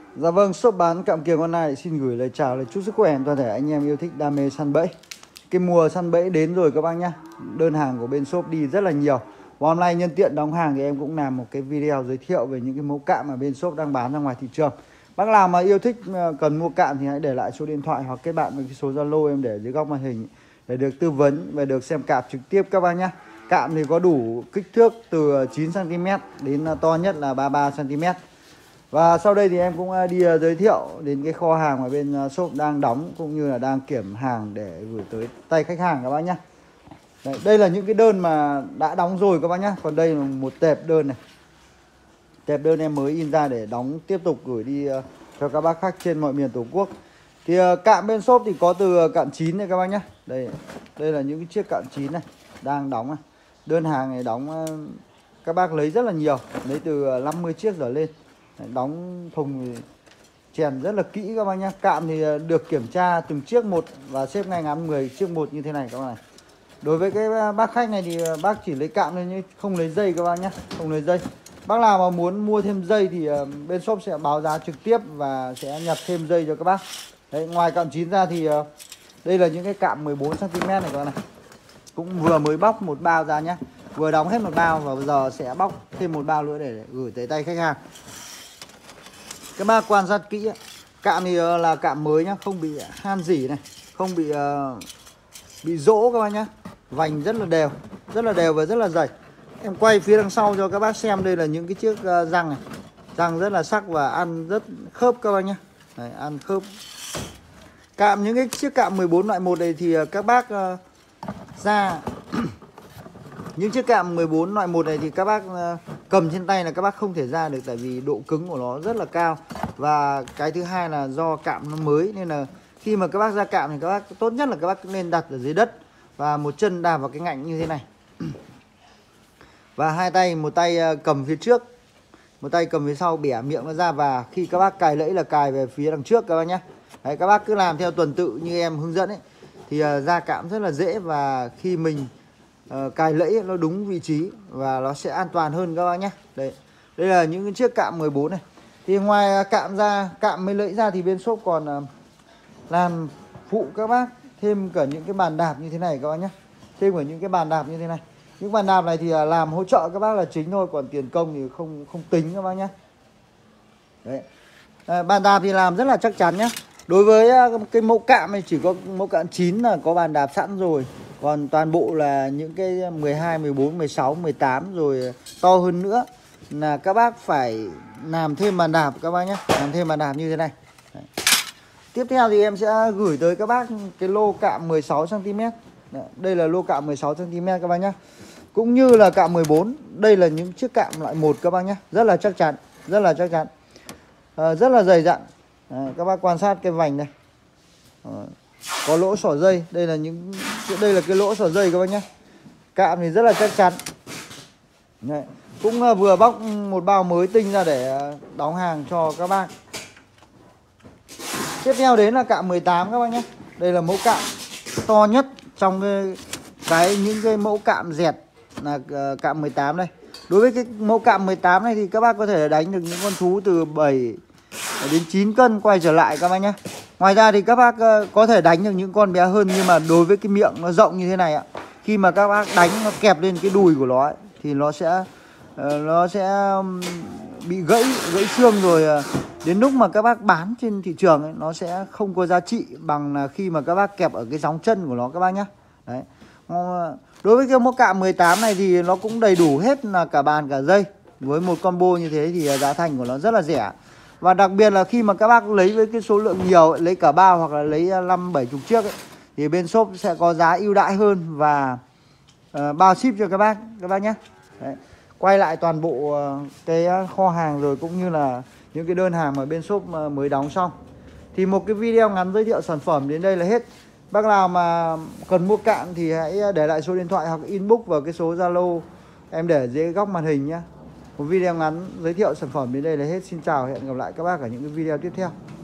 Dạ vâng, shop bán cạm kiềng online xin gửi lời chào, lời chúc sức khỏe toàn thể anh em yêu thích đam mê săn bẫy. Cái mùa săn bẫy đến rồi các bác nhá. Đơn hàng của bên shop đi rất là nhiều. Và hôm nay nhân tiện đóng hàng thì em cũng làm một cái video giới thiệu về những cái mẫu cạm mà bên shop đang bán ra ngoài thị trường. Bác nào mà yêu thích cần mua cạm thì hãy để lại số điện thoại hoặc kết bạn với cái số Zalo em để dưới góc màn hình để được tư vấn và được xem cạm trực tiếp các bác nhá. Cạm thì có đủ kích thước từ 9 cm đến to nhất là 33 cm. Và sau đây thì em cũng đi giới thiệu đến cái kho hàng mà bên shop đang đóng cũng như là đang kiểm hàng để gửi tới tay khách hàng các bác nhé. Đây là những cái đơn mà đã đóng rồi các bác nhé. Còn đây là một tệp đơn này. Tệp đơn em mới in ra để đóng tiếp tục gửi đi cho các bác khách trên mọi miền Tổ quốc. Thì cạm bên shop thì có từ cạm 9 này các bác nhé. Đây là những cái chiếc cạm 9 này đang đóng này. Đơn hàng này đóng các bác lấy rất là nhiều, lấy từ 50 chiếc trở lên. Đóng thùng chèn rất là kỹ các bác nhé. Cạm thì được kiểm tra từng chiếc một và xếp ngay ngắn 10 chiếc một như thế này các bác này. Đối với cái bác khách này thì bác chỉ lấy cạm thôi nhưng không lấy dây các bác nhé, không lấy dây. Bác nào mà muốn mua thêm dây thì bên shop sẽ báo giá trực tiếp và sẽ nhập thêm dây cho các bác. Đấy, ngoài cạm 9 ra thì đây là những cái cạm 14 cm này các bác này. Cũng vừa mới bóc một bao ra nhé. Vừa đóng hết một bao và bây giờ sẽ bóc thêm một bao nữa để gửi tới tay khách hàng. Các bác quan sát kỹ, cạm thì là cạm mới nhá, không bị han rỉ này, không bị rỗ các bác nhá. Vành rất là đều và rất là dày. Em quay phía đằng sau cho các bác xem, đây là những cái chiếc răng này. Răng rất là sắc và ăn rất khớp các bác nhá. Đấy, ăn khớp. Cạm những cái chiếc cạm 14 loại 1 này thì các bác ra những chiếc cạm 14 loại 1 này thì các bác cầm trên tay là các bác không thể ra được, tại vì độ cứng của nó rất là cao. Và cái thứ hai là do cạm nó mới nên là khi mà các bác ra cạm thì các bác tốt nhất là các bác nên đặt ở dưới đất và một chân đạp vào cái ngạnh như thế này. Và hai tay, một tay cầm phía trước, một tay cầm phía sau, bẻ miệng nó ra, và khi các bác cài lẫy là cài về phía đằng trước các bác nhé. Đấy, các bác cứ làm theo tuần tự như em hướng dẫn ấy thì ra cạm rất là dễ, và khi mình cài lẫy nó đúng vị trí và nó sẽ an toàn hơn các bác nhé. Đây là những cái chiếc cạm 14 này. Thì ngoài cạm ra, cạm mới lẫy ra thì bên shop còn làm phụ các bác thêm cả những cái bàn đạp như thế này các bác nhé. Thêm cả những cái bàn đạp như thế này. Những bàn đạp này thì làm hỗ trợ các bác là chính thôi, còn tiền công thì không tính các bác nhé. Đấy. Bàn đạp thì làm rất là chắc chắn nhé. Đối với cái mẫu cạm này chỉ có mẫu cạm 9 là có bàn đạp sẵn rồi. Còn toàn bộ là những cái 12, 14, 16, 18 rồi to hơn nữa là các bác phải làm thêm bàn đạp các bác nhé. Làm thêm bàn đạp như thế này. Đấy. Tiếp theo thì em sẽ gửi tới các bác cái lô cạm 16 cm. Đây là lô cạm 16 cm các bác nhé. Cũng như là cạm 14. Đây là những chiếc cạm loại 1 các bác nhé. Rất là chắc chắn. Rất là chắc chắn. Rất là dày dặn. Các bác quan sát cái vành này. Có lỗ xỏ dây. Đây là cái lỗ xỏ dây các bác nhé. Cạm thì rất là chắc chắn. Đấy. Cũng vừa bóc một bao mới tinh ra để đóng hàng cho các bác. Tiếp theo đến là cạm 18 các bác nhé. Đây là mẫu cạm to nhất trong những cái mẫu cạm dẹt là cạm 18 đây. Đối với cái mẫu cạm 18 này thì các bác có thể đánh được những con thú từ 7 đến 9 cân quay trở lại các bác nhé. Ngoài ra thì các bác có thể đánh được những con bé hơn, nhưng mà đối với cái miệng nó rộng như thế này ạ, khi mà các bác đánh nó kẹp lên cái đùi của nó ấy, thì nó sẽ bị gãy xương, rồi đến lúc mà các bác bán trên thị trường ấy, nó sẽ không có giá trị bằng là khi mà các bác kẹp ở cái gióng chân của nó các bác nhé. Đấy. Đối với cái mẫu cạm 18 này thì nó cũng đầy đủ hết là cả bàn cả dây. Với một combo như thế thì giá thành của nó rất là rẻ. Và đặc biệt là khi mà các bác lấy với cái số lượng nhiều ấy, lấy cả bao hoặc là lấy 5-70 chiếc ấy, thì bên shop sẽ có giá ưu đãi hơn và bao ship cho các bác nhé. Đấy. Quay lại toàn bộ cái kho hàng rồi cũng như là những cái đơn hàng mà bên shop mới đóng xong. Thì một cái video ngắn giới thiệu sản phẩm đến đây là hết. Bác nào mà cần mua cạm thì hãy để lại số điện thoại hoặc inbox vào cái số Zalo em để dưới góc màn hình nhé. Một video ngắn giới thiệu sản phẩm đến đây là hết. Xin chào, hẹn gặp lại các bác ở những cái video tiếp theo.